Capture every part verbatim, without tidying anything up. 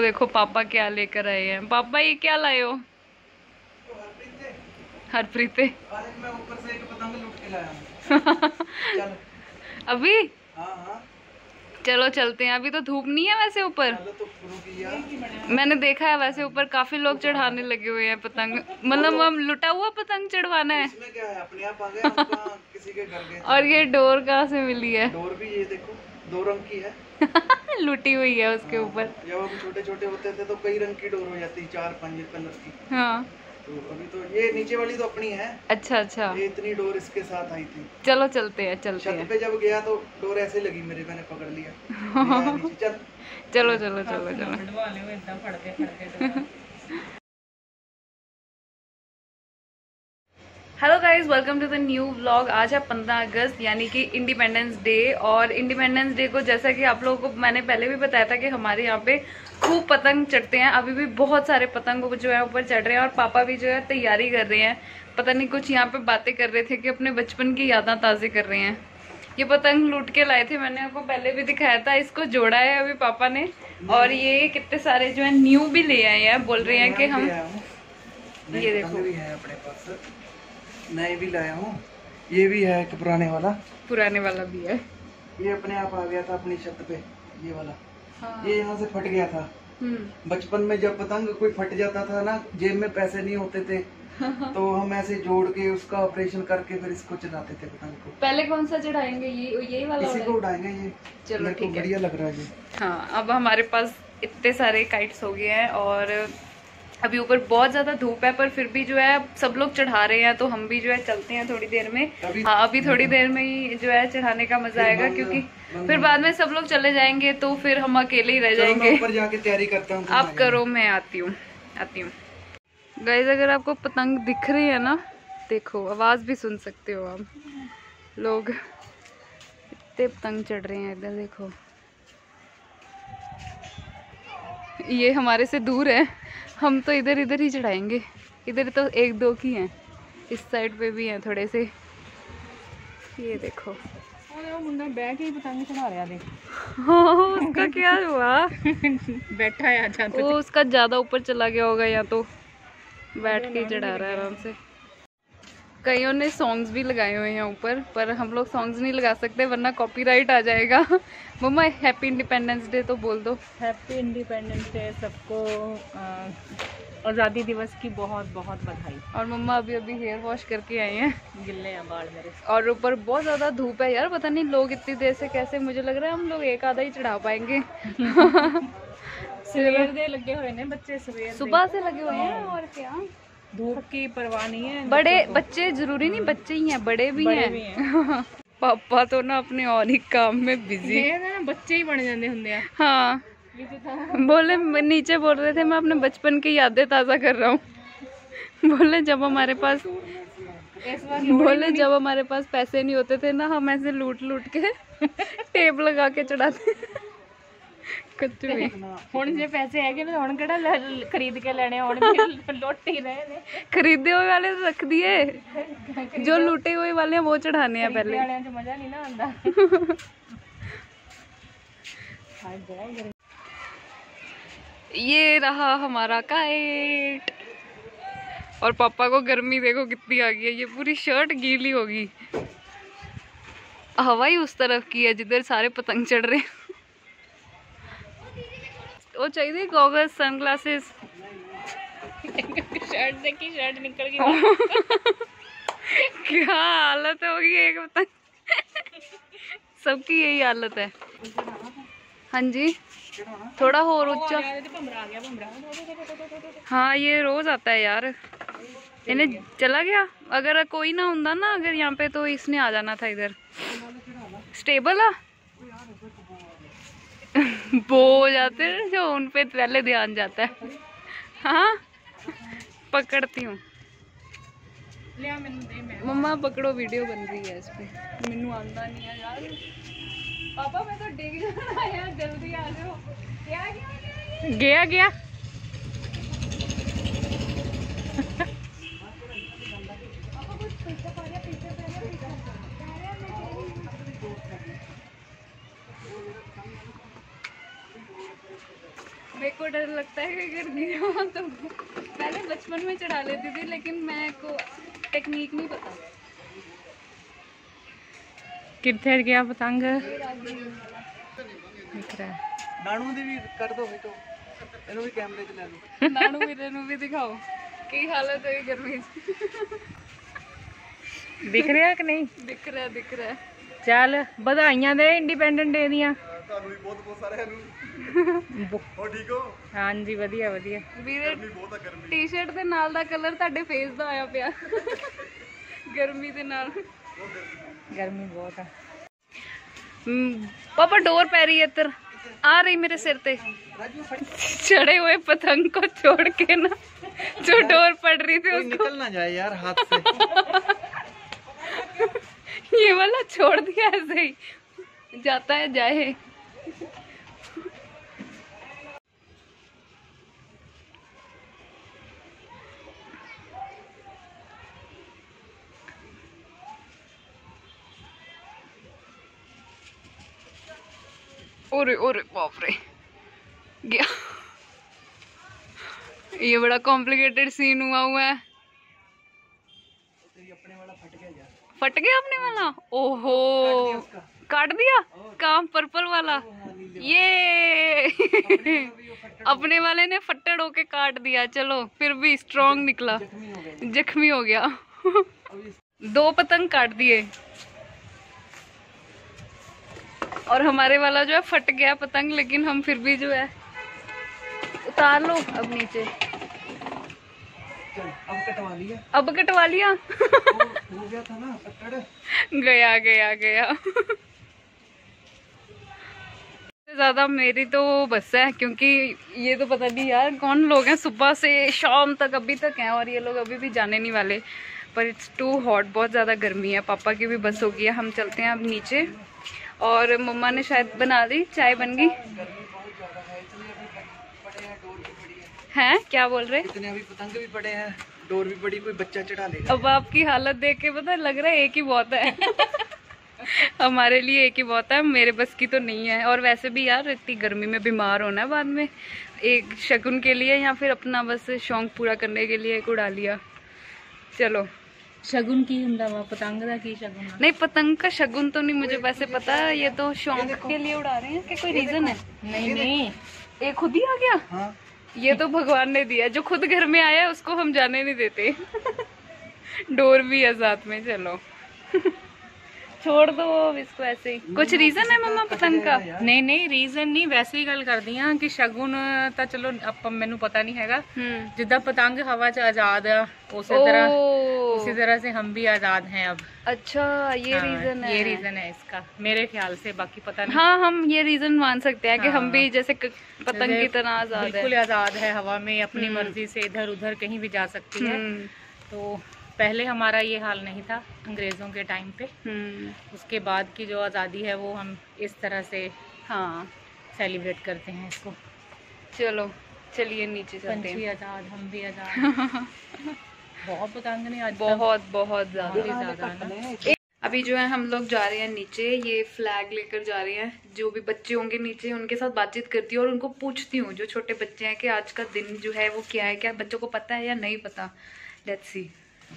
देखो पापा क्या लेकर आए हैं। पापा ये क्या लाए हो? हरप्रीत थे। मैं ऊपर से एक पतंग लूट के लाया हूं। चल अभी हाँ हाँ चलो चलते हैं। अभी तो धूप नहीं है वैसे ऊपर। तो किया। मैंने देखा है वैसे ऊपर काफी लोग चढ़ाने लगे हुए हैं पतंग। मतलब हम लुटा हुआ पतंग चढ़वाना है। इसमें क्या है, अपने आप आ गए, हम कहाँ किसी के घर गए। और ये डोर कहाँ से मिली है? डोर भी ये देखो दो रंग की है। लुटी हुई है उसके ऊपर। जब हम छोटे छोटे होते थे तो कई रंग की डोर हो जाती, चार पांच कलर की। हाँ तो अभी तो ये नीचे वाली तो अपनी है। अच्छा अच्छा, ये इतनी डोर इसके साथ आई थी। चलो चलते हैं चलते छत हैं। पे जब गया तो डोर ऐसे लगी मेरे, मैंने पकड़ लिया, लिया नीचे। चल चलो चलो चलो चलो। Hello guys, welcome to the new vlog. आज है पंद्रह अगस्त यानी कि इंडिपेंडेंस डे। और इंडिपेंडेंस डे को जैसा कि आप लोगों को मैंने पहले भी बताया था कि हमारे यहाँ पे खूब पतंग चढ़ते हैं। अभी भी बहुत सारे पतंग जो है ऊपर चढ़ रहे हैं और पापा भी जो है तैयारी कर रहे हैं। पता नहीं कुछ यहाँ पे बातें कर रहे थे कि अपने बचपन की यादें ताज़ी कर रहे हैं। ये पतंग लूट के लाए थे, मैंने आपको पहले भी दिखाया था। इसको जोड़ा है अभी पापा ने। और ये कितने सारे जो है न्यू भी ले आए हैं। बोल रहे हैं कि हम ये देखो भी है अपने पास, नए भी लाया हूँ। ये भी है एक पुराने वाला, पुराने वाला भी है। ये अपने आप आ गया था अपनी छत पे, ये वाला। हाँ। ये यहाँ से फट गया था। बचपन में जब पतंग कोई फट जाता था ना, जेब में पैसे नहीं होते थे तो हम ऐसे जोड़ के उसका ऑपरेशन करके फिर इसको चलाते थे पतंग को। पहले कौन सा चढ़ाएंगे? ये यही वाला इसी को उड़ाएंगे ये। चलो ठीक है, बढ़िया लग रहा है ये। हाँ, अब हमारे पास इतने सारे काइट्स हो गए हैं और अभी ऊपर बहुत ज्यादा धूप है, पर फिर भी जो है सब लोग चढ़ा रहे हैं तो हम भी जो है चलते हैं थोड़ी देर में। हाँ, अभी थोड़ी देर में ही जो है चढ़ाने का मजा आएगा, क्योंकि फिर बाद में सब लोग चले जाएंगे तो फिर हम अकेले ही रह जाएंगे। ऊपर जाके तैयारी करता हूँ। आप करो, मैं आती हूँ आती हूँ गाइस, अगर आपको पतंग दिख रही है ना, देखो, आवाज भी सुन सकते हो आप। लोग इतने पतंग चढ़ रहे हैं इधर, देखो। ये हमारे से दूर है, हम तो इधर इधर ही चढ़ाएंगे। इधर तो एक दो की हैं, इस साइड पे भी हैं थोड़े से। ये देखो मुंडा बैठ के पतंग चढ़ा रहा देख। हाँ, उसका क्या हुआ? बैठा है आजा वो उसका ज्यादा ऊपर चला गया होगा, या तो बैठ के चढ़ा रहा है आराम से। कईयों ने सॉन्ग्स भी लगाए हुए हैं ऊपर, पर हम लोग सॉन्ग्स नहीं लगा सकते वरना कॉपीराइट आ जाएगा। मम्मा हैप्पी इंडिपेंडेंस डे तो बोल दो। हैप्पी इंडिपेंडेंस डे सबको, आज़ादी दिवस की बहुत बहुत बधाई। और मम्मा अभी अभी हेयर वॉश करके आई हैं, गिल्ले हैं बाल मेरे। और ऊपर बहुत ज़्यादा धूप है यार, पता नहीं लोग इतनी देर से कैसे, मुझे लग रहा है हम लोग एक आधा ही चढ़ा पाएंगे। सवेर दे लगे हुए ने बच्चे, सवेर सुबह से लगे हुए हैं। और क्या, धूप की परवाह नहीं है। बड़े बच्चे, जरूरी नहीं बच्चे ही हैं, बड़े भी बड़े हैं, भी हैं। पापा तो ना अपने और ही काम में बिजी है, बच्चे ही बन जाते होंगे। हाँ, बोले नीचे बोल रहे थे मैं अपने बचपन की यादें ताज़ा कर रहा हूँ। बोले जब हमारे पास बोले जब हमारे पास पैसे नहीं होते थे ना, हम ऐसे लूट लूट के टेप लगा के चढ़ाते। कुछ भी हुण जे पैसे है ना, हुण केड़ा खरीद के लेने, हुण लुट ही रहे ने। खरीदे हुए वाले तो रख दिए, जो लूटे हुए वाले हैं वो चढ़ाने हैं पहले। मजा नहीं ना आंदा। ये रहा हमारा काइट। और पापा को गर्मी देखो कितनी आ गई है, ये पूरी शर्ट गीली होगी। हवा ही उस तरफ की है जिधर सारे पतंग चढ़ रहे हैं। वो चाहिए गॉगल्स, सनग्लासेस। शर्ट देखी, शर्ट निकल गई। क्या हालत होगी एक पतंग। सबकी यही हालत है। हाँ जी, थोड़ा और ऊंचा। हाँ, ये रोज आता है यार, इन्हें चला गया। अगर कोई ना होता ना अगर यहाँ पे, तो इसने आ जाना था इधर। स्टेबल है वो हो जाते हैं जो उन पे पहले ध्यान जाता है। हाँ, पकड़ती हूँ। मम्मा पकड़ो, वीडियो बन रही है इस पे। मैनू आंदा नहीं है यार। पापा मैं तो डिग जाना है, जल्दी आ जाओ। क्या गया गया गया मेरे को को डर लगता है कि अगर गिरा तो पहले बचपन में चढ़ा लेती थी, लेकिन मैं को टेक्निक नहीं पता। कितने गया पतंग दिख रहा है। नानू दी भी कर दो बेटो, ਇਹਨੂੰ ਵੀ ਕੈਮਰੇ 'ਚ ਲੈ ਲਓ। नानू वीरे ਨੂੰ ਵੀ ਦਿਖਾਓ ਕੀ ਹਾਲਤ है गर्मी दिख रहा कि नहीं? दिख रहा है दिख रहा है। चल बधाइयां दे इंडिपेंडेंट डे दियां। ਤੁਹਾਨੂੰ ਵੀ ਬਹੁਤ ਬਹੁਤ ਸਾਰਿਆਂ ਨੂੰ। ਹੋ ਠੀਕ ਹੋ? हाँ जी वधिया वधिया। ਵੀਰੇ ਗਰਮੀ ਬਹੁਤ ਆ ਗਰਮੀ। ਟੀ-ਸ਼ਰਟ ਦੇ ਨਾਲ ਦਾ ਕਲਰ ਤੁਹਾਡੇ ਫੇਸ ਦਾ ਆਇਆ ਪਿਆ ਗਰਮੀ ਦੇ ਨਾਲ। गर्मी बहुत है। पापा डोर पै रही है इधर आ रही मेरे सिर पे। चढ़े हुए पतंग को छोड़ के ना जो डोर पड़ रही थी उसको निकल ना जाए यार हाथ से। ये वाला छोड़ दिया ऐसे ही जाता है जाए। ओरे ओरे बाप रे गया। ये बड़ा कॉम्प्लिकेटेड सीन हुआ हुआ है। अपने वाला फट गया यार। फट गया अपने वाला? ओहो काट दिया काम पर्पल वाला। ये अपने वाले ने फट्टड़ होके काट दिया। चलो फिर भी स्ट्रॉन्ग निकला, जख्मी हो गया। दो पतंग काट दिए और हमारे वाला जो है फट गया पतंग, लेकिन हम फिर भी जो है उतार लो अब नीचे। चल अब कटवा लिया। अब कटवा लिया। हो गया था ना पत्थर। गया गया गया। ज्यादा मेरी तो बस है, क्योंकि ये तो पता नहीं यार कौन लोग हैं सुबह से शाम तक अभी तक हैं और ये लोग अभी भी जाने नहीं वाले। पर इट्स टू हॉट, बहुत ज़्यादा गर्मी है। पापा की भी बस हो गई है, हम चलते हैं अब नीचे। और मम्मा ने शायद बना दी, चाय बन गई है। क्या बोल रहे? इतने अभी पतंग भी पड़े हैं, डोर भी पड़ी, कोई बच्चा चढ़ा लेगा। अब आपकी हालत देख के पता लग रहा है एक ही बहुत है। हमारे लिए एक ही बहुत है, मेरे बस की तो नहीं है। और वैसे भी यार इतनी गर्मी में बीमार होना है बाद में, एक शगुन के लिए या फिर अपना बस शौक पूरा करने के लिए एक उड़ा लिया। चलो शगुन की हुंदा वा पतंग दा की शगुन? नहीं पतंग का शगुन तो नहीं मुझे वैसे पता, ये तो शौक के लिए उड़ा रहे हैं कि कोई रीजन है? नहीं नहीं ये खुद ही आ गया। हाँ। ये तो भगवान ने दिया, जो खुद घर में आया है उसको हम जाने नहीं देते। डोर भी है साथ में। चलो छोड़ दो इसको ऐसे ही। कुछ रीजन है मम्मा पतंग का? नहीं नहीं रीजन नहीं, वैसे ही गल करदी हां कि शगुन ਤਾਂ ਚਲੋ ਆਪਾਂ ਮੈਨੂੰ पता नहीं हैगा। जिद्दां पतंग हवा च आजाद है उसी तरह उसी तरह से हम भी आजाद हैं अब। अच्छा ये हाँ, रीजन है। ये रीजन है इसका मेरे ख्याल से, बाकी पता नहीं। हाँ हम ये रीजन मान सकते हैं कि हाँ, हम भी जैसे पतंग की तरह आजाद है। बिल्कुल आजाद है, हवा में अपनी मर्जी से इधर उधर कहीं भी जा सकती है। तो पहले हमारा ये हाल नहीं था अंग्रेज़ों के टाइम पे। उसके बाद की जो आज़ादी है वो हम इस तरह से हाँ सेलिब्रेट करते हैं इसको। चलो चलिए नीचे चलते हैं। पंछी आज़ाद, हम भी आज़ाद। बहुत पतंग ने आज बहुत बहुत ज़्यादा। अभी जो है हम लोग जा रहे हैं नीचे, ये फ्लैग लेकर जा रहे हैं। जो भी बच्चे होंगे नीचे उनके साथ बातचीत करती हूँ और उनको पूछती हूँ, जो छोटे बच्चे हैं, कि आज का दिन जो है वो क्या है, क्या बच्चों को पता है या नहीं पता। Let's see.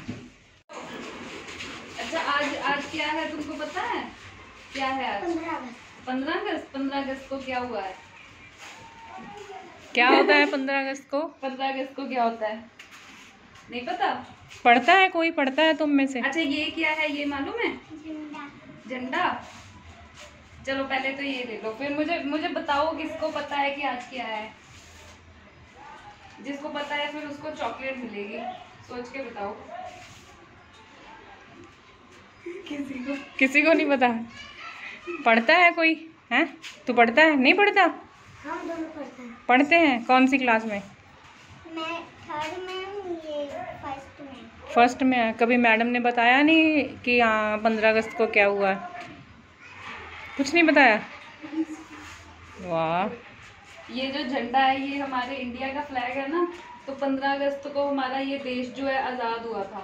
अच्छा आज आज क्या है तुमको पता है? क्या है आज? पंद्रह अगस्त। पंद्रह अगस्त को क्या हुआ है? क्या होता है पंद्रह अगस्त को? पंद्रह अगस्त को क्या होता है नहीं पता? पढ़ता है कोई? पढ़ता है तुम में से? अच्छा ये क्या है ये मालूम है? झंडा। चलो पहले तो ये ले लो, फिर मुझे मुझे बताओ किसको पता है कि आज क्या है। जिसको पता है फिर उसको चॉकलेट मिलेगी, सोच के बताओ। किसी को किसी को नहीं पता। पढ़ता है कोई? हैं तू पढ़ता है? नहीं पढ़ता? हम दोनों पढ़ते हैं। पढ़ते हैं? कौन सी क्लास में? मैं थर्ड में हूँ, ये फर्स्ट में। फर्स्ट में है। कभी मैडम ने बताया नहीं कि हाँ पंद्रह अगस्त को क्या हुआ? कुछ नहीं बताया? वाह। ये जो झंडा है ये हमारे इंडिया का फ्लैग है ना, तो पंद्रह अगस्त को हमारा ये देश जो है आज़ाद हुआ था।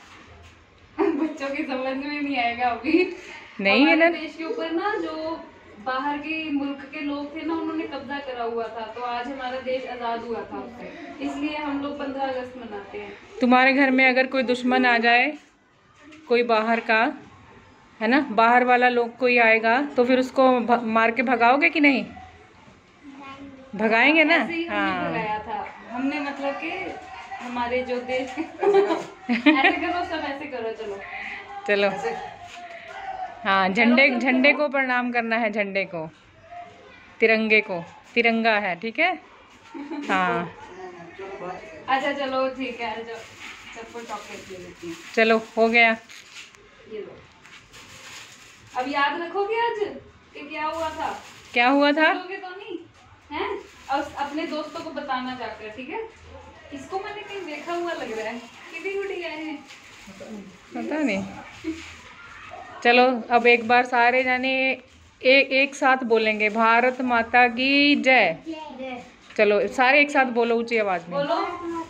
बच्चों की समझ में नहीं आएगा अभी। नहीं है ना देश के ऊपर ना जो बाहर के मुल्क के लोग थे ना, उन्होंने कब्जा करा हुआ था, तो आज हमारा देश आज़ाद हुआ था उससे, इसलिए हम लोग पंद्रह अगस्त मनाते हैं। तुम्हारे घर में अगर कोई दुश्मन आ जाए, कोई बाहर का, है ना, बाहर वाला लोग कोई आएगा, तो फिर उसको मार के भगाओगे कि नहीं? भगाएंगे ना? ऐसे ही हमने हाँ भगाया था हमने, मतलब कि हमारे जो देश ऐसे करो, सब ऐसे करो, चलो चलो। हाँ, झंडे झंडे को प्रणाम करना है, झंडे को, तिरंगे को, तिरंगा है, ठीक है। हाँ अच्छा चलो ठीक है, जो सबको चॉकलेट दे देती हूँ। चलो हो गया। ये लो, अब याद रखोगे आज कि क्या हुआ था? क्या हुआ था? भूलोगे तो नहीं हैं? और अपने दोस्तों को बताना जाकर, ठीक है। इसको मैंने कहीं देखा हुआ लग रहा है, कितनी गुड़ी आए हैं, पता नहीं। चलो अब एक बार सारे जाने एक एक साथ बोलेंगे, भारत माता की जय। चलो सारे एक साथ बोलो ऊंची आवाज में, बोलो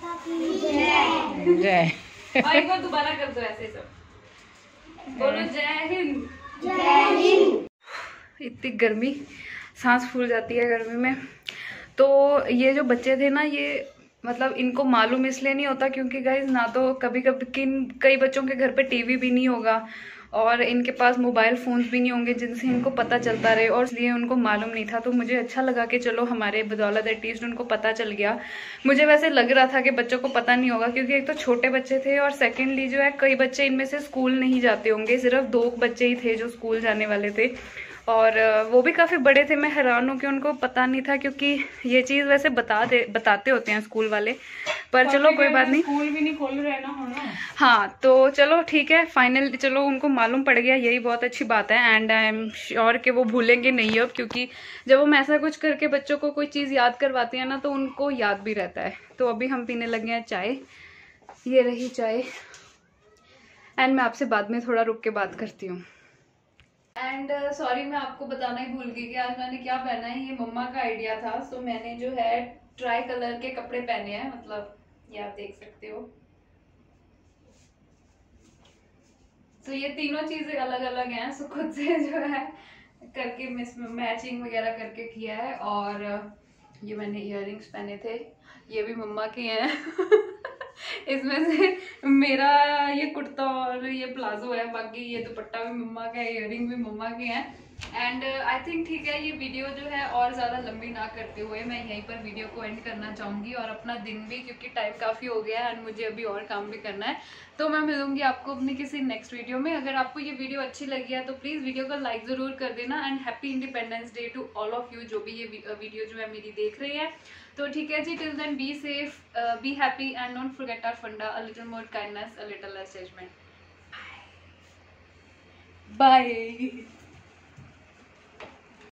जय। और एक बार दोबारा कर दो ऐसे सब, बोलो जय हिंद। जय हिंद। इतनी गर्मी, सांस फूल जाती है गर्मी में। तो ये जो बच्चे थे ना, ये मतलब इनको मालूम इसलिए नहीं होता क्योंकि गाइज ना तो कभी कभी किन कई बच्चों के घर पे टीवी भी नहीं होगा और इनके पास मोबाइल फ़ोन्स भी नहीं होंगे जिनसे इनको पता चलता रहे, और इसलिए उनको मालूम नहीं था। तो मुझे अच्छा लगा कि चलो हमारे बदौलत एटलीस्ट उनको पता चल गया। मुझे वैसे लग रहा था कि बच्चों को पता नहीं होगा क्योंकि एक तो छोटे बच्चे थे और सेकेंडली जो है कई बच्चे इनमें से स्कूल नहीं जाते होंगे, सिर्फ दो बच्चे ही थे जो स्कूल जाने वाले थे और वो भी काफ़ी बड़े थे। मैं हैरान हूँ कि उनको पता नहीं था क्योंकि ये चीज़ वैसे बता दे बताते होते हैं स्कूल वाले, पर चलो कोई बात नहीं, स्कूल भी नहीं खोल रहे ना होना। हाँ तो चलो ठीक है, फाइनल चलो उनको मालूम पड़ गया, यही बहुत अच्छी बात है। एंड आई एम श्योर कि वो भूलेंगे नहीं अब, क्योंकि जब हम ऐसा कुछ करके बच्चों को कोई चीज़ याद करवाते हैं ना तो उनको याद भी रहता है। तो अभी हम पीने लगे हैं चाय, ये रही चाय, एंड मैं आपसे बाद में थोड़ा रुक के बात करती हूँ। एंड सॉरी uh, मैं आपको बताना ही भूल गई कि आज मैंने क्या पहना है। ये मम्मा का आइडिया था, सो मैंने जो है ट्राई कलर के कपड़े पहने हैं, मतलब ये आप देख सकते हो। सो ये तीनों चीजें अलग अलग हैं, सो खुद से जो है करके मैचिंग वगैरह करके किया है। और ये मैंने इयररिंग्स पहने थे, ये भी मम्मा के हैं इसमें से मेरा ये कुर्ता और ये प्लाजो है, बाकी ये दुपट्टा भी मम्मा का है, इयररिंग भी मम्मा के हैं। एंड आई थिंक ठीक है, ये वीडियो जो है और ज़्यादा लंबी ना करते हुए मैं यहीं पर वीडियो को एंड करना चाहूँगी और अपना दिन भी, क्योंकि टाइम काफ़ी हो गया है एंड मुझे अभी और काम भी करना है। तो मैं मिलूंगी आपको अपनी किसी नेक्स्ट वीडियो में। अगर आपको ये वीडियो अच्छी लगी है तो प्लीज़ वीडियो को लाइक ज़रूर कर देना and happy Independence Day to all of you जो भी ये वीडियो जो है मेरी देख रहे हैं। तो ठीक है जी, till then be safe, be happy and don't forget our funda, a little more kindness, a little less judgement. Bye.